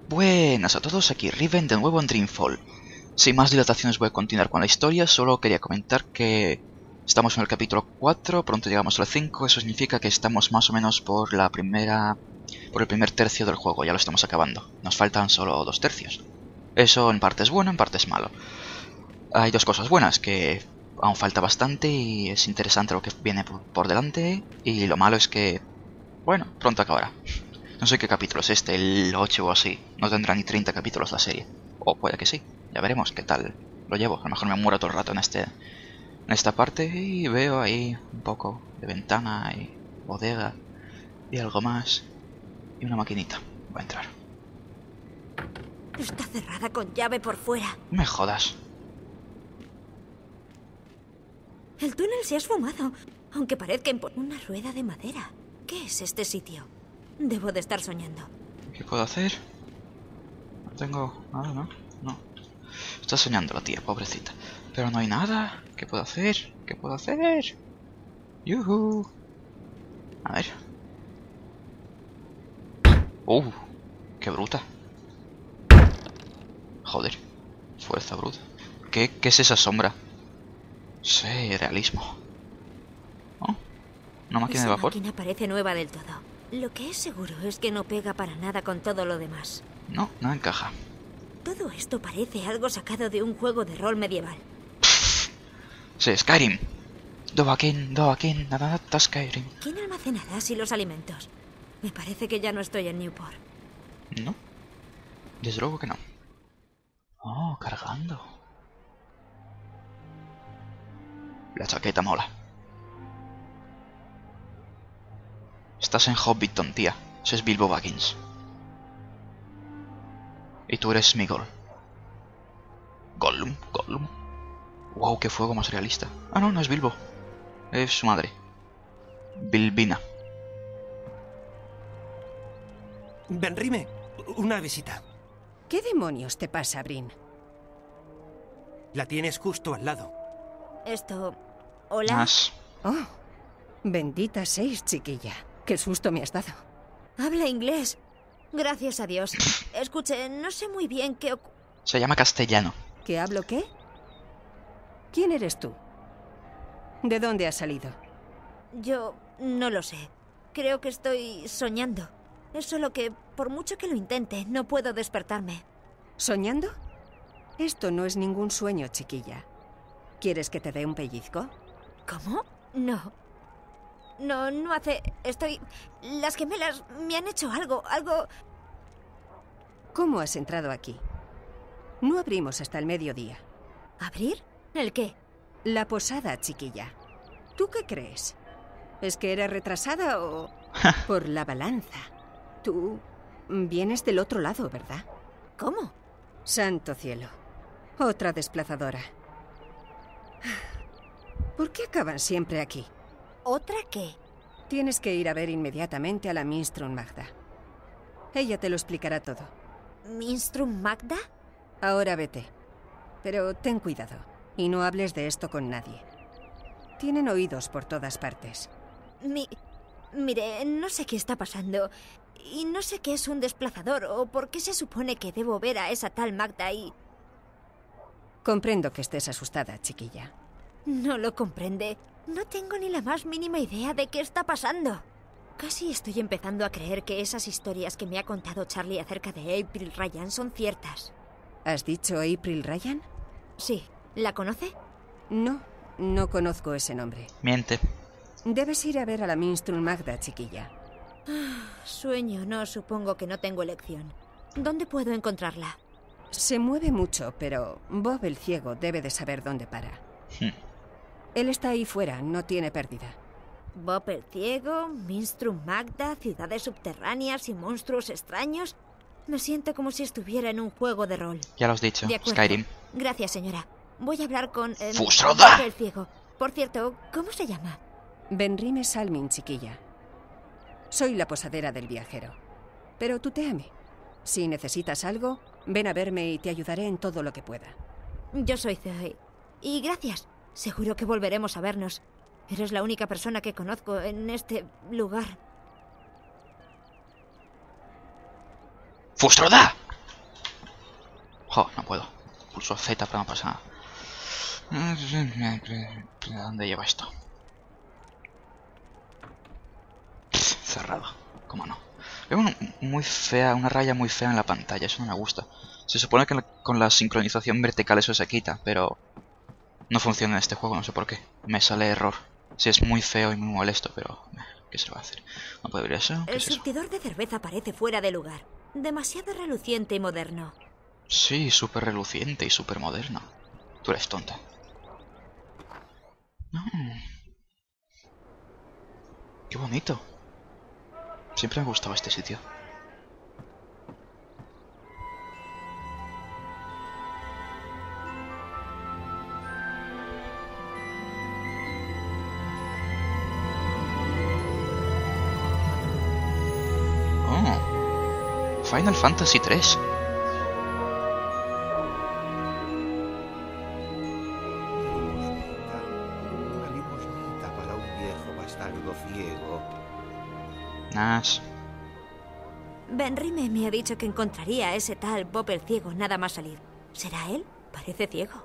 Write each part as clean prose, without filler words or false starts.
Buenas a todos, aquí Riven de nuevo en Dreamfall. Sin más dilataciones voy a continuar con la historia, solo quería comentar que estamos en el capítulo 4, pronto llegamos al 5, eso significa que estamos más o menos por el primer tercio del juego, ya lo estamos acabando. Nos faltan solo 2 tercios. Eso en parte es bueno, en parte es malo. Hay dos cosas buenas, que aún falta bastante y es interesante lo que viene por delante, y lo malo es que, bueno, pronto acabará. No sé qué capítulo es este, el 8 o así. No tendrá ni 30 capítulos la serie. O puede que sí. Ya veremos qué tal lo llevo. A lo mejor me muero todo el rato en esta parte y veo ahí un poco de ventana y bodega y algo más. Y una maquinita. Voy a entrar. Está cerrada con llave por fuera. No me jodas. El túnel se ha esfumado, aunque parezca una rueda de madera. ¿Qué es este sitio? Debo de estar soñando. ¿Qué puedo hacer? No tengo nada, ¿no? No. Está soñando la tía, pobrecita. Pero no hay nada. ¿Qué puedo hacer? ¿Qué puedo hacer? ¡Yuhu! A ver. ¡Qué bruta! Joder. Fuerza bruta. ¿Qué es esa sombra? Sí, realismo. Oh, una máquina de vapor. Esa máquina parece nueva del todo. Lo que es seguro es que no pega para nada con todo lo demás. No, no encaja. Todo esto parece algo sacado de un juego de rol medieval. Sí, Skyrim. Dovahkiin, nada, Skyrim. ¿Quién almacenará así los alimentos? Me parece que ya no estoy en Newport. No. Desde luego que no. Oh, cargando. La chaqueta mola. Estás en Hobbiton, tía. Eso es Bilbo Baggins. Y tú eres Sméagol. Gollum. Wow, qué fuego más realista. Ah, no, no es Bilbo. Es su madre. Bilbina. Benrime, una visita. ¿Qué demonios te pasa, Brin? La tienes justo al lado. Esto... ¿Hola? Oh, bendita seis, chiquilla. Qué susto me has dado. Habla inglés. Gracias a Dios. Escuche, no sé muy bien qué Se llama castellano. ¿Qué hablo qué? ¿Quién eres tú? ¿De dónde has salido? Yo no lo sé. Creo que estoy soñando. Es solo que, por mucho que lo intente, no puedo despertarme. ¿Soñando? Esto no es ningún sueño, chiquilla. ¿Quieres que te dé un pellizco? ¿Cómo? No. No hace... Las gemelas me han hecho algo. ¿Cómo has entrado aquí? No abrimos hasta el mediodía. ¿Abrir? ¿El qué? La posada, chiquilla. ¿Tú qué crees? ¿Es que eres retrasada o...? Por la balanza. Tú vienes del otro lado, ¿verdad? ¿Cómo? Santo cielo. Otra desplazadora. ¿Por qué acaban siempre aquí? ¿Otra qué? Tienes que ir a ver inmediatamente a la Minstrun Magda. Ella te lo explicará todo. ¿Minstrun Magda? Ahora vete. Pero ten cuidado y no hables de esto con nadie. Tienen oídos por todas partes. Mire, no sé qué está pasando. Y no sé qué es un desplazador o por qué se supone que debo ver a esa tal Magda y... Comprendo que estés asustada, chiquilla. No lo comprende. No tengo ni la más mínima idea de qué está pasando. Casi estoy empezando a creer que esas historias que me ha contado Charlie acerca de April Ryan son ciertas. ¿Has dicho April Ryan? Sí. ¿La conoce? No conozco ese nombre. Miente. Debes ir a ver a la Minstrun Magda, chiquilla. Sueño, no, supongo que no tengo elección. ¿Dónde puedo encontrarla? Se mueve mucho, pero Bob el ciego debe de saber dónde para. Él está ahí fuera, no tiene pérdida. Bob el ciego, Minstrun Magda, ciudades subterráneas y monstruos extraños. Me siento como si estuviera en un juego de rol. Ya lo has dicho, De acuerdo. Skyrim. Gracias, señora. Voy a hablar con... ¡Fusroda! Bob el ciego. Por cierto, ¿cómo se llama? Benrime Salmin, chiquilla. Soy la posadera del viajero. Pero tutéame. Si necesitas algo, ven a verme y te ayudaré en todo lo que pueda. Yo soy Zoe. Y gracias. Seguro que volveremos a vernos. Eres la única persona que conozco en este lugar. ¡Fusroda! Jo, no puedo. Pulso Z, pero no pasa nada. ¿A dónde lleva esto? Cerrado. ¿Cómo no? Veo muy fea, una raya muy fea en la pantalla. Eso no me gusta. Se supone que con la sincronización vertical eso se quita, pero no funciona en este juego, no sé por qué. Me sale error. Sí, es muy feo y muy molesto, pero ¿qué se va a hacer? No puede abrir eso. ¿Qué El es eso? surtidor de cerveza parece fuera de lugar. Demasiado reluciente y moderno. Sí, súper reluciente y súper moderno. Tú eres tonta. Qué bonito. Siempre me gustaba este sitio. Oh, Final Fantasy 3. Una limosnita para un viejo bastardo ciego. Nash. Benrime me ha dicho que encontraría a ese tal Bob el ciego nada más salir. ¿Será él? Parece ciego.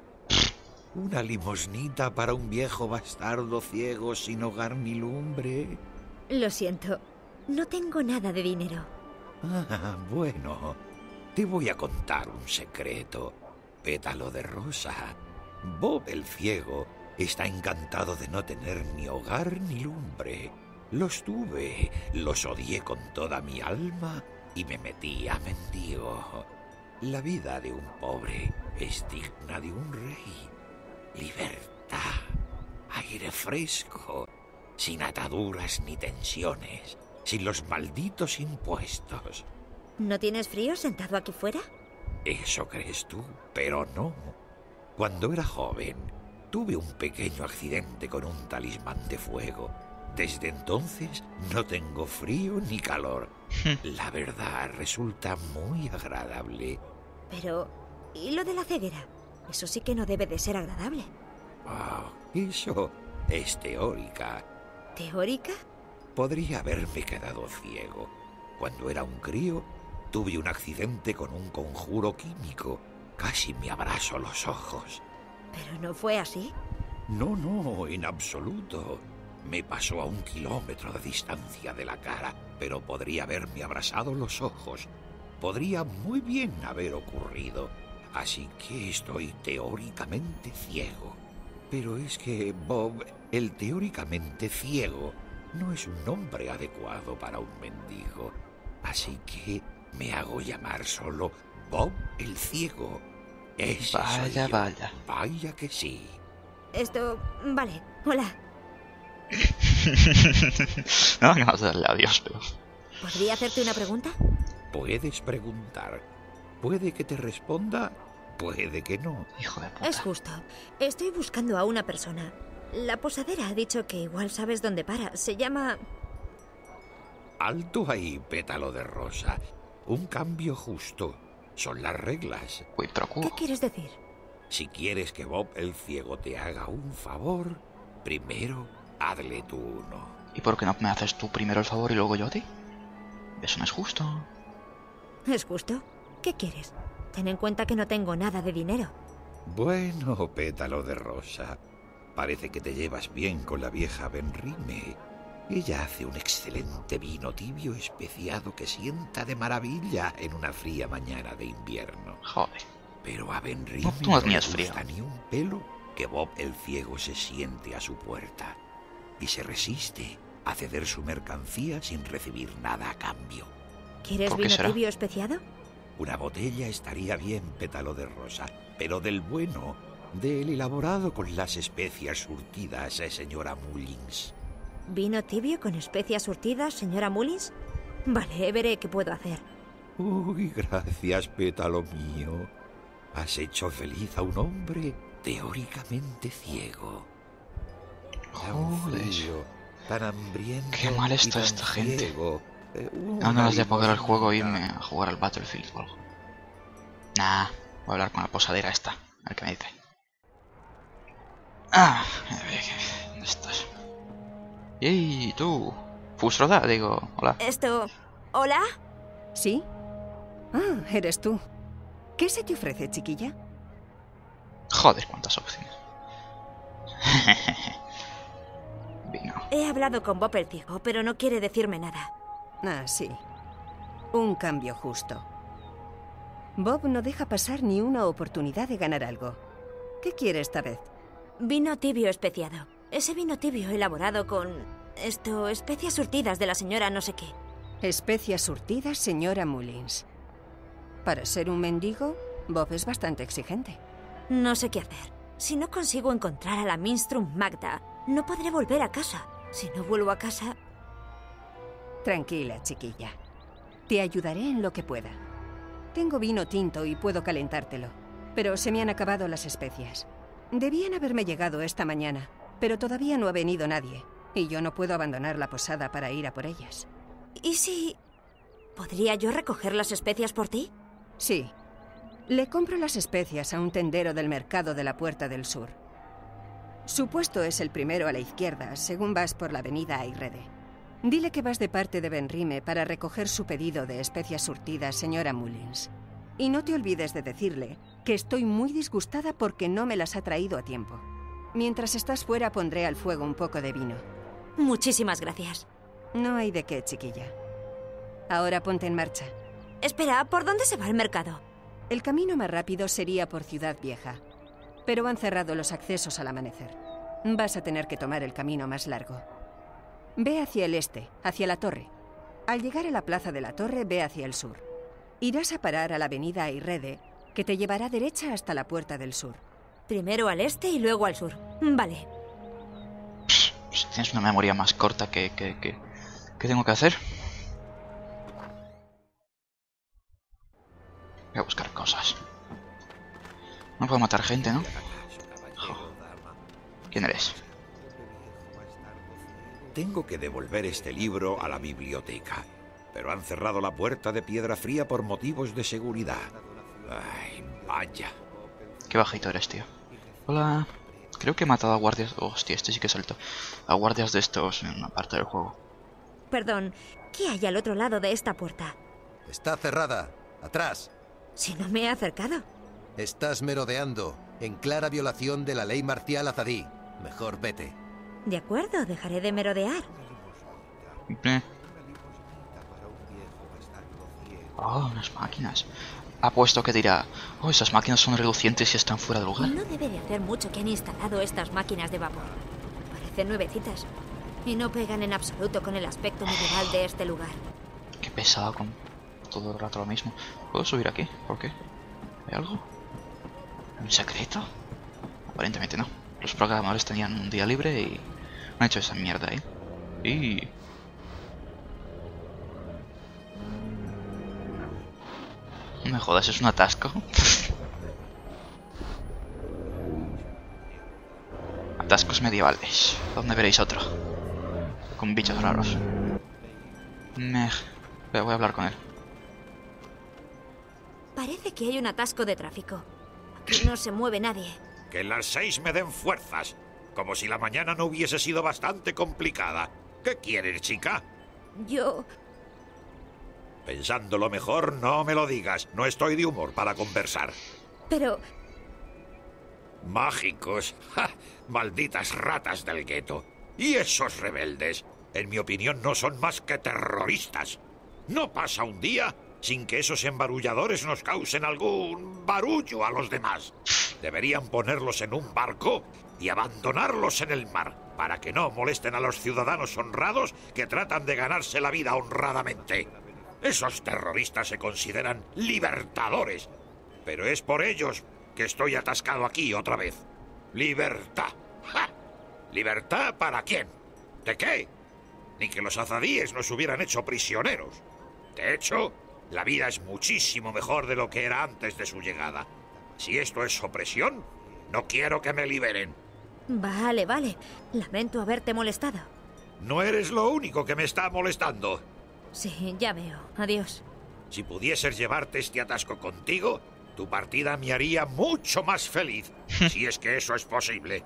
Una limosnita para un viejo bastardo ciego sin hogar ni lumbre. Lo siento. No tengo nada de dinero. Ah, bueno. Te voy a contar un secreto. Pétalo de rosa. Bob el ciego está encantado de no tener ni hogar ni lumbre. Los tuve, los odié con toda mi alma y me metí a mendigo. La vida de un pobre es digna de un rey. Libertad, aire fresco, sin ataduras ni tensiones, sin los malditos impuestos. ¿No tienes frío sentado aquí fuera? Eso crees tú, pero no. Cuando era joven, tuve un pequeño accidente con un talismán de fuego. Desde entonces no tengo frío ni calor. La verdad resulta muy agradable. Pero... ¿y lo de la ceguera? Eso sí que no debe de ser agradable. Oh, eso es teórica. ¿Teórica? Podría haberme quedado ciego. Cuando era un crío, tuve un accidente con un conjuro químico. Casi me abraso los ojos. ¿Pero no fue así? No, en absoluto. Me pasó a 1 kilómetro de distancia de la cara, pero podría haberme abrasado los ojos. Podría muy bien haber ocurrido. Así que estoy teóricamente ciego. Pero es que Bob, el teóricamente ciego, no es un nombre adecuado para un mendigo. Así que me hago llamar solo Bob el ciego. Ese soy yo. Vaya. Vaya que sí. Esto... vale. Hola. No, que vas a darle adiós, pero... ¿Podría hacerte una pregunta? Puedes preguntar. Puede que te responda, puede que no. Hijo de puta. Es justo. Estoy buscando a una persona. La posadera ha dicho que igual sabes dónde para. Se llama... Alto ahí, pétalo de rosa. Un cambio justo. Son las reglas. Uy, pero ¿Qué quieres decir? Si quieres que Bob el ciego te haga un favor, primero hazle tú uno. ¿Y por qué no me haces tú primero el favor y luego yo a ti? Eso no es justo. ¿Es justo? ¿Qué quieres? Ten en cuenta que no tengo nada de dinero. Bueno, pétalo de rosa. Parece que te llevas bien con la vieja Benrime. Ella hace un excelente vino tibio especiado que sienta de maravilla en una fría mañana de invierno. Joder. Pero a Benrime No, tú no no le tenías gusta frío. ni un pelo que Bob el ciego se siente a su puerta y se resiste a ceder su mercancía sin recibir nada a cambio. ¿Quieres ¿Por qué vino será? tibio especiado? Una botella estaría bien, pétalo de rosa, pero del bueno, del elaborado con las especias surtidas, señora Mullins. ¿Vino tibio con especias surtidas, señora Mullins? Vale, veré qué puedo hacer. Uy, gracias, pétalo mío. Has hecho feliz a un hombre teóricamente ciego. Tan Joder. frío, tan hambriento. Qué mal está y tan esta gente. ciego. No ganas de apagar el juego e limosnita. irme a jugar al Battlefield o algo. Nah, voy a hablar con la posadera esta. A ver qué me dice. Ah, ¿dónde estás? ¡Ey, tú! Fusroda, digo, hola. Esto... ¿Hola? ¿Sí? Ah, eres tú. ¿Qué se te ofrece, chiquilla? Joder, cuántas opciones. Vino. He hablado con Bob el ciego, pero no quiere decirme nada. Ah, sí. Un cambio justo. Bob no deja pasar ni una oportunidad de ganar algo. ¿Qué quiere esta vez? Vino tibio especiado. Ese vino tibio elaborado con... especias surtidas de la señora no sé qué. Especias surtidas, señora Mullins. Para ser un mendigo, Bob es bastante exigente. No sé qué hacer. Si no consigo encontrar a la Minstrum Magda, no podré volver a casa. Si no vuelvo a casa... Tranquila, chiquilla. Te ayudaré en lo que pueda. Tengo vino tinto y puedo calentártelo, pero se me han acabado las especias. Debían haberme llegado esta mañana, pero todavía no ha venido nadie, y yo no puedo abandonar la posada para ir a por ellas. ¿Y si... ¿podría yo recoger las especias por ti? Sí. Le compro las especias a un tendero del mercado de la Puerta del Sur. Su puesto es el primero a la izquierda, según vas por la avenida Ayrede. Dile que vas de parte de Benrime para recoger su pedido de especias surtidas, señora Mullins. Y no te olvides de decirle que estoy muy disgustada porque no me las ha traído a tiempo. Mientras estás fuera pondré al fuego un poco de vino. Muchísimas gracias. No hay de qué, chiquilla. Ahora ponte en marcha. Espera, ¿por dónde se va el mercado? El camino más rápido sería por Ciudad Vieja, pero han cerrado los accesos al amanecer. Vas a tener que tomar el camino más largo. Ve hacia el este, hacia la torre. Al llegar a la plaza de la torre, ve hacia el sur. Irás a parar a la avenida Ayrede, que te llevará derecha hasta la Puerta del Sur. Primero al este y luego al sur. Vale. Si tienes una memoria más corta ¿qué tengo que hacer? Voy a buscar cosas. No puedo matar gente, ¿no? Oh. ¿Quién eres? Tengo que devolver este libro a la biblioteca, pero han cerrado la puerta de piedra fría por motivos de seguridad. Ay, vaya. Qué bajito eres, tío. Hola. Creo que he matado a guardias... Hostia, este sí que salto. A guardias de estos en una parte del juego. Perdón, ¿qué hay al otro lado de esta puerta? Está cerrada. Atrás. Si no me he acercado. Estás merodeando, en clara violación de la ley marcial azadí. Mejor vete. De acuerdo, dejaré de merodear. Oh, unas máquinas. Apuesto que dirá, oh, esas máquinas son relucientes y están fuera de lugar. No debe de hacer mucho que han instalado estas máquinas de vapor. Parecen nuevecitas. Y no pegan en absoluto con el aspecto medieval de este lugar. Qué pesado con todo el rato lo mismo. ¿Puedo subir aquí? ¿Por qué? ¿Hay algo? ¿Un secreto? Aparentemente no. Los programadores tenían un día libre y han hecho esa mierda ahí. Y... no me jodas, es un atasco. Atascos medievales. ¿Dónde veréis otro? Con bichos raros. Pero voy a hablar con él. Parece que hay un atasco de tráfico. Aquí no se mueve nadie. Que las 6 me den fuerzas, como si la mañana no hubiese sido bastante complicada. ¿Qué quieres, chica? Yo... Pensándolo mejor, no me lo digas. No estoy de humor para conversar. Pero... Mágicos. ¡Ja! Malditas ratas del gueto. Y esos rebeldes, en mi opinión, no son más que terroristas. No pasa un día sin que esos embarulladores nos causen algún barullo a los demás. Deberían ponerlos en un barco y abandonarlos en el mar, para que no molesten a los ciudadanos honrados que tratan de ganarse la vida honradamente. Esos terroristas se consideran libertadores, pero es por ellos que estoy atascado aquí otra vez. ¡Libertad! ¡Ja! ¿Libertad para quién? ¿De qué? Ni que los azadíes nos hubieran hecho prisioneros. De hecho, la vida es muchísimo mejor de lo que era antes de su llegada. Si esto es opresión, no quiero que me liberen. Vale, vale. Lamento haberte molestado. No eres lo único que me está molestando. Sí, ya veo. Adiós. Si pudieses llevarte este atasco contigo, tu partida me haría mucho más feliz, si es que eso es posible.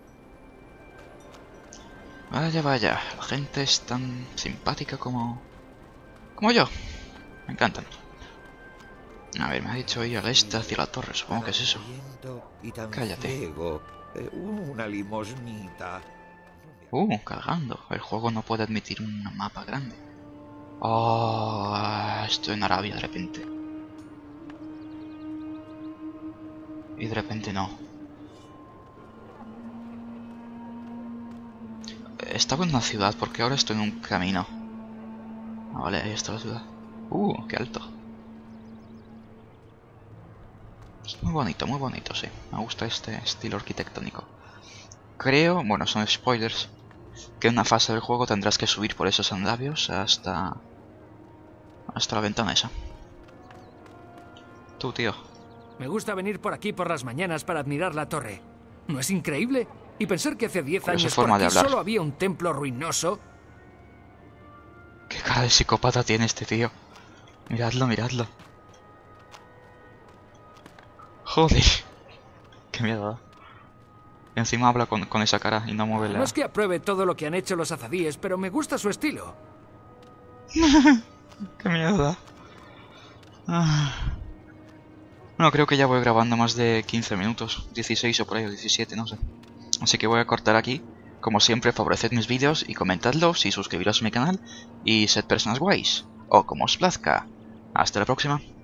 Vaya, vaya. La gente es tan simpática como yo. Me encantan. A ver, me ha dicho ir al este hacia la torre, supongo que es eso. Y tan Cállate. ciego. Una limosnita. Cargando. El juego no puede admitir un mapa grande. Oh, estoy en Arabia de repente. Y de repente no. Estaba en una ciudad porque ahora estoy en un camino. Ah, vale, ahí está la ciudad. Qué alto. Es muy bonito, sí. Me gusta este estilo arquitectónico. Creo, bueno, son spoilers, que en una fase del juego tendrás que subir por esos andamios hasta la ventana esa. Tú, tío. Me gusta venir por aquí por las mañanas para admirar la torre. ¿No es increíble? Y pensar que hace 10 años por aquí solo había un templo ruinoso. Qué cara de psicópata tiene este tío. Miradlo, miradlo. Joder. Qué miedo. Y encima habla con esa cara y no mueve la... No es que apruebe todo lo que han hecho los azadíes, pero me gusta su estilo. Qué miedo. Bueno, creo que ya voy grabando más de 15 minutos. 16 o por ahí, o 17, no sé. Así que voy a cortar aquí. Como siempre, favoreced mis vídeos y comentadlos y suscribiros a mi canal. Y sed personas guays. O como os plazca. Hasta la próxima.